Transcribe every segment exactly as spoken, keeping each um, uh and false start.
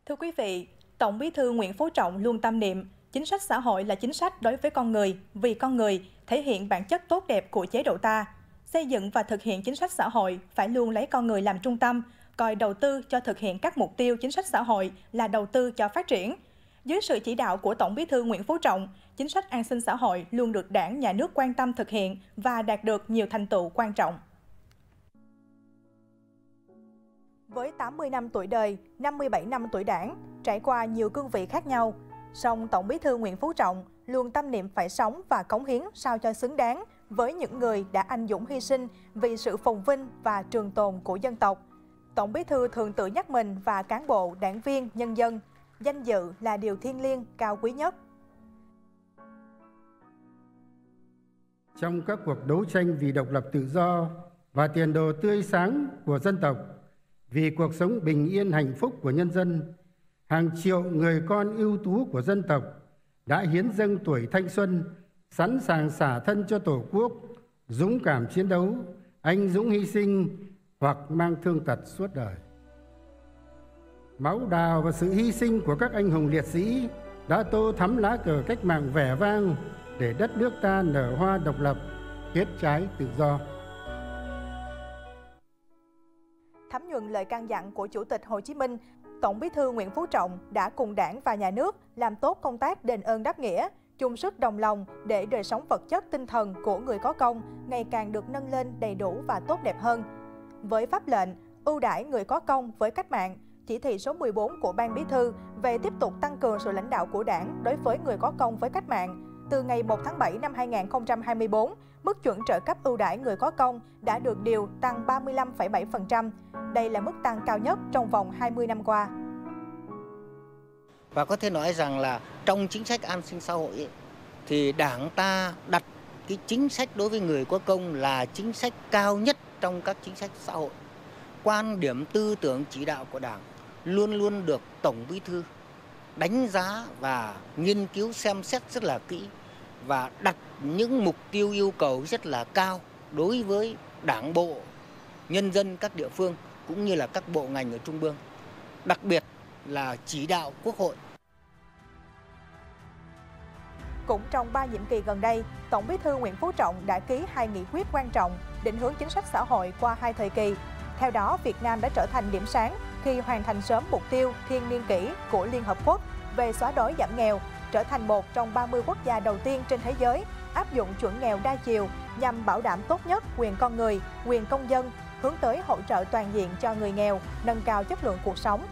Thưa quý vị, Tổng Bí thư Nguyễn Phú Trọng luôn tâm niệm chính sách xã hội là chính sách đối với con người, vì con người, thể hiện bản chất tốt đẹp của chế độ ta. Xây dựng và thực hiện chính sách xã hội phải luôn lấy con người làm trung tâm, coi đầu tư cho thực hiện các mục tiêu chính sách xã hội là đầu tư cho phát triển. Dưới sự chỉ đạo của Tổng Bí thư Nguyễn Phú Trọng, chính sách an sinh xã hội luôn được Đảng, Nhà nước quan tâm thực hiện và đạt được nhiều thành tựu quan trọng. Với tám mươi năm tuổi đời, năm mươi bảy năm tuổi Đảng, trải qua nhiều cương vị khác nhau, song Tổng Bí thư Nguyễn Phú Trọng luôn tâm niệm phải sống và cống hiến sao cho xứng đáng với những người đã anh dũng hy sinh vì sự phồn vinh và trường tồn của dân tộc. Tổng Bí thư thường tự nhắc mình và cán bộ, đảng viên, nhân dân, danh dự là điều thiêng liêng, cao quý nhất. Trong các cuộc đấu tranh vì độc lập tự do và tiền đồ tươi sáng của dân tộc, vì cuộc sống bình yên hạnh phúc của nhân dân, hàng triệu người con ưu tú của dân tộc đã hiến dâng tuổi thanh xuân, sẵn sàng xả thân cho Tổ quốc, dũng cảm chiến đấu, anh dũng hy sinh hoặc mang thương tật suốt đời. Máu đào và sự hy sinh của các anh hùng liệt sĩ đã tô thắm lá cờ cách mạng vẻ vang để đất nước ta nở hoa độc lập, kết trái tự do. Thấm nhuần lời căn dặn của Chủ tịch Hồ Chí Minh, Tổng Bí thư Nguyễn Phú Trọng đã cùng Đảng và Nhà nước làm tốt công tác đền ơn đáp nghĩa, chung sức đồng lòng để đời sống vật chất tinh thần của người có công ngày càng được nâng lên đầy đủ và tốt đẹp hơn. Với pháp lệnh ưu đãi người có công với cách mạng, chỉ thị số mười bốn của Ban Bí thư về tiếp tục tăng cường sự lãnh đạo của Đảng đối với người có công với cách mạng, từ ngày một tháng bảy năm hai nghìn không trăm hai mươi tư, mức chuẩn trợ cấp ưu đãi người có công đã được điều tăng ba mươi lăm phẩy bảy phần trăm. Đây là mức tăng cao nhất trong vòng hai mươi năm qua. Và có thể nói rằng là trong chính sách an sinh xã hội ấy, thì Đảng ta đặt cái chính sách đối với người có công là chính sách cao nhất trong các chính sách xã hội. Quan điểm tư tưởng chỉ đạo của Đảng luôn luôn được Tổng Bí thư đánh giá và nghiên cứu xem xét rất là kỹ và đặt những mục tiêu yêu cầu rất là cao đối với Đảng bộ, nhân dân các địa phương cũng như là các bộ ngành ở trung ương, đặc biệt là chỉ đạo Quốc hội. Cũng trong ba nhiệm kỳ gần đây, Tổng Bí thư Nguyễn Phú Trọng đã ký hai nghị quyết quan trọng định hướng chính sách xã hội qua hai thời kỳ. Theo đó, Việt Nam đã trở thành điểm sáng khi hoàn thành sớm mục tiêu thiên niên kỷ của Liên Hợp Quốc về xóa đói giảm nghèo, trở thành một trong ba mươi quốc gia đầu tiên trên thế giới áp dụng chuẩn nghèo đa chiều nhằm bảo đảm tốt nhất quyền con người, quyền công dân, hướng tới hỗ trợ toàn diện cho người nghèo, nâng cao chất lượng cuộc sống.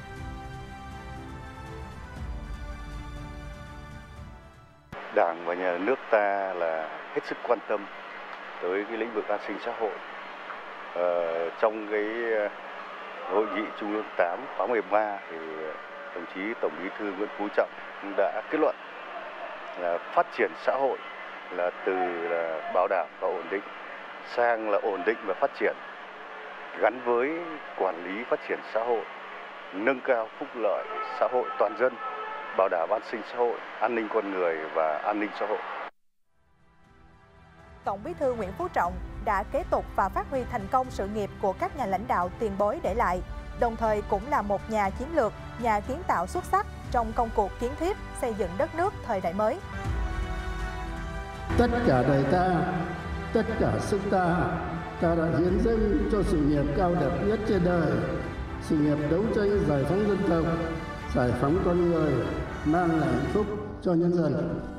Đảng và Nhà nước ta là hết sức quan tâm tới cái lĩnh vực an sinh xã hội. Ờ, trong cái hội nghị Trung ương tám khóa mười ba thì đồng chí Tổng Bí thư Nguyễn Phú Trọng đã kết luận là phát triển xã hội là từ là bảo đảm và ổn định sang là ổn định và phát triển, gắn với quản lý phát triển xã hội, nâng cao phúc lợi xã hội toàn dân, bảo đảm an sinh xã hội, an ninh con người và an ninh xã hội. Tổng Bí thư Nguyễn Phú Trọng đã kế tục và phát huy thành công sự nghiệp của các nhà lãnh đạo tiền bối để lại, đồng thời cũng là một nhà chiến lược, nhà kiến tạo xuất sắc trong công cuộc kiến thiết xây dựng đất nước thời đại mới. Tất cả đời ta, tất cả sức ta, ta đã hiến dâng cho sự nghiệp cao đẹp nhất trên đời, sự nghiệp đấu tranh giải phóng dân tộc, giải phóng con người, mang lại hạnh phúc cho nhân dân.